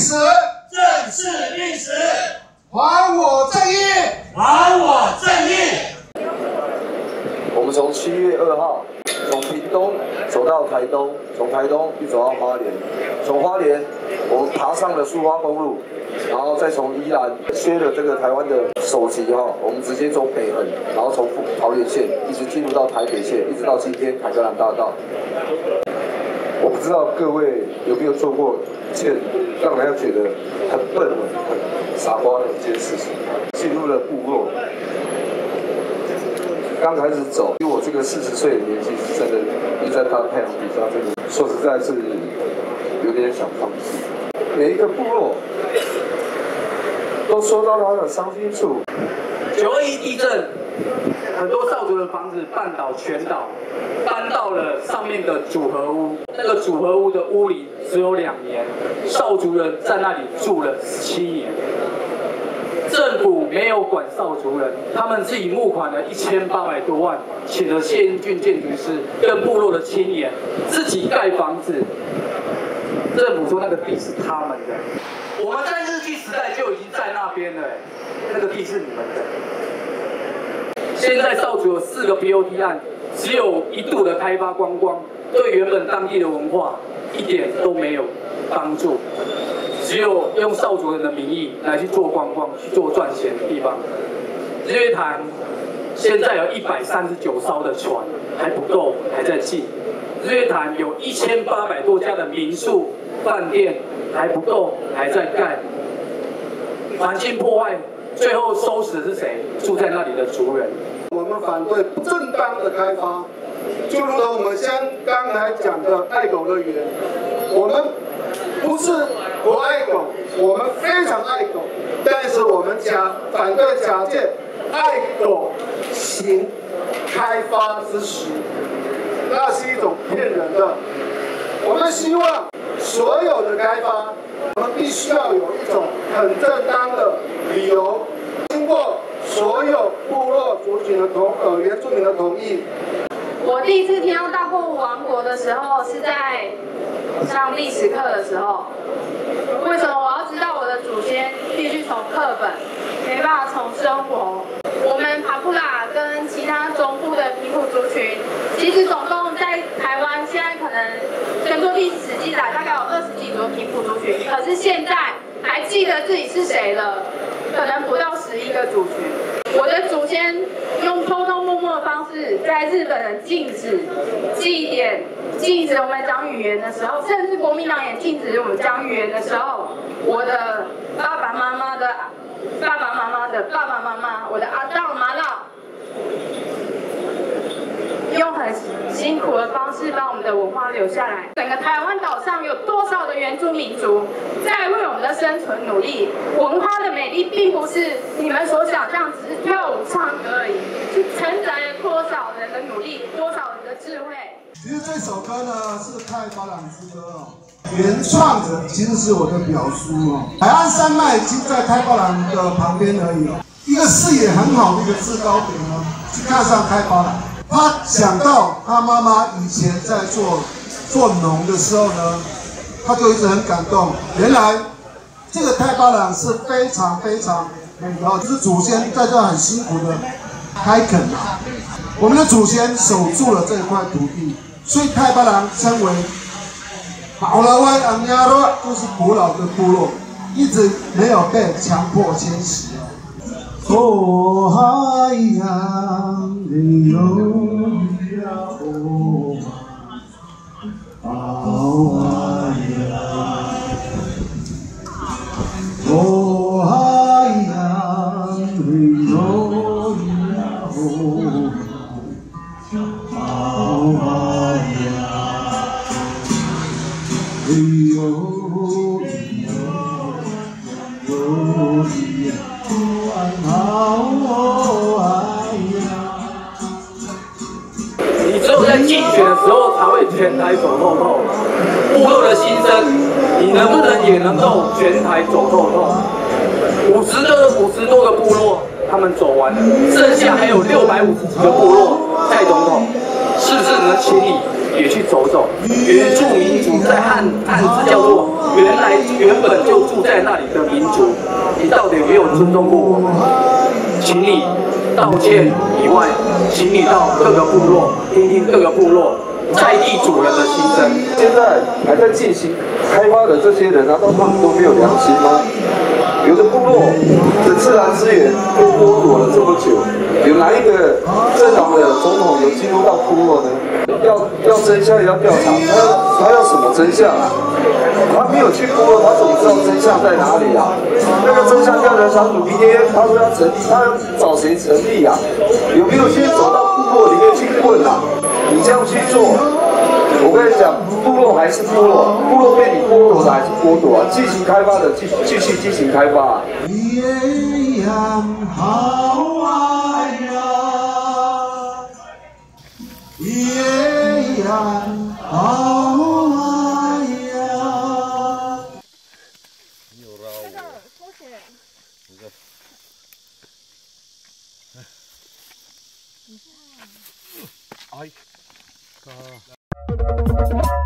史， 正视历史， 还我正义， 还我正义。 我们从7月2号从屏东走到台东，从台东一走到花莲，从花莲我们爬上了苏花公路，然后再从宜兰切了这个台湾的首级我们直接走北横，然后从桃园县一直进入到台北县，一直到今天凯格兰大道。我不知道各位有没有做过一件让人家觉得很笨、很傻瓜的一件事情，进入了部落。刚开始走，因为我这个40岁的年纪，是真的一在大太阳底下，真的说实在是有点想放弃。每一个部落都说到他的伤心处。 921地震，很多少族的房子半倒全倒，搬到了上面的组合屋。那个组合屋的屋里只有2年，少族人在那里住了17年。政府没有管少族人，他们自己募款了1800多万，请了谢英俊建筑师跟部落的青年自己盖房子。政府说那个地是他们的，我们在日据时代就已经在那边了，那个地是你们的。现在少族有4个 BOT 案，只有1度的开发观光，对原本当地的文化一点都没有帮助。只有用少族人的名义来去做观光、去做赚钱的地方。日月潭现在有139艘的船，还不够，还在进。日月潭有1800多家的民宿、饭店，还不够，还在盖。环境破坏，最后收拾的是谁？住在那里的族人。 我们反对不正当的开发，就如同我们刚才讲的爱狗乐园，我们不是不爱狗，我们非常爱狗，但是我们反对假借爱狗行开发之实，那是一种骗人的。我们希望所有的开发，我们必须要有一种很正当的理由，经过所有部落族群的原住民的同意。 我第一次听到大破屋王国的时候，是在上历史课的时候。为什么我要知道我的祖先？必须从课本，没办法从生活。我们帕布拉跟其他中部的平埔族群，其实总共在台湾现在可能根据历史记载，大概有20几族平埔族群。可是现在还记得自己是谁了，可能不到11个族群。我的祖先用偷偷摸摸的方式，在日本人禁止祭典、禁止我们讲语言的时候，甚至国民党也禁止我们讲语言的时候，我的爸爸妈妈的爸爸妈妈的爸爸妈妈，我的阿道妈老，用很辛苦的方式把我们的文化留下来。整个台湾岛上有多少的原住民族在为我们的生存努力？文化的美丽并不是你们所想象，只是跳舞唱歌而已，是承载了多少人的努力，多少人的智慧。 其实这首歌呢是泰巴朗之歌原创者其实是我的表叔海岸山脉就在泰巴朗的旁边而已一个视野很好的一个制高点呢，去看上泰巴朗。他想到他妈妈以前在做农的时候呢，他就一直很感动。原来这个泰巴朗是非常非常美的，就是祖先在这很辛苦的开垦我们的祖先守住了这一块土地，所以泰巴朗称为马拉威安亚罗，就是古老的部落，一直没有被强迫迁徙。哦，海洋里有哦，海洋里有你只有在竞选的时候才会全台走透透，部落的心声，你能不能也能够全台走透透？50多个部落他们走完了，剩下还有650几个部落蔡总统，是不是能请你别去走走。原住民族在汉字叫做原本就住在那里的民族，你到底有没有尊重过我们？请你道歉以外，请你到各个部落听听各个部落在地主人的心声。 现在还在进行开发的这些人，难道他们都没有良心吗？有的部落的自然资源被剥夺了这么久，有哪一个政党的总统有进入到部落呢？要真相也要调查，他要什么真相啊？他没有去部落，他怎么知道真相在哪里啊？那个真相调查小组明天他说要成立，他要找谁成立啊？有没有先走到部落里面去问啊？你这样去做，我跟你讲，部落还是部落，部落被你剥夺的还是剥夺啊？进行开发的继续进行开发啊。 鸳鸯好啊呀，鸳鸯好啊呀。 你又绕我。你看。哎。啊。